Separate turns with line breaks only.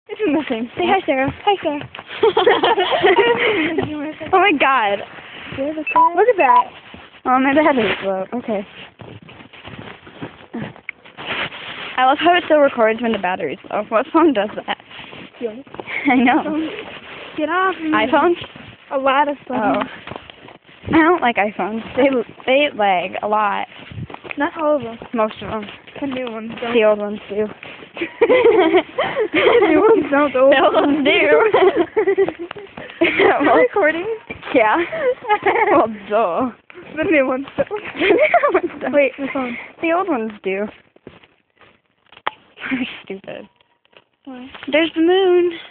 It's missing.
Say hi, Sarah. Hi, Sarah.
Oh my god.
Look at that.
Oh, my battery's low. Okay. I love how it still records when the battery's low. What phone does that? I know.
Get off me.
iPhones?
A lot of
Oh.
fun.
I don't like iPhones. They lag a lot.
Not all of them.
Most of them.
The new ones don't.
The old ones do.
The new ones don't. The
old ones do.
Are you recording?
Yeah. Well, duh.
The new ones don't. Wait, my phone.
The old ones do. You're stupid.
Why?
There's the moon.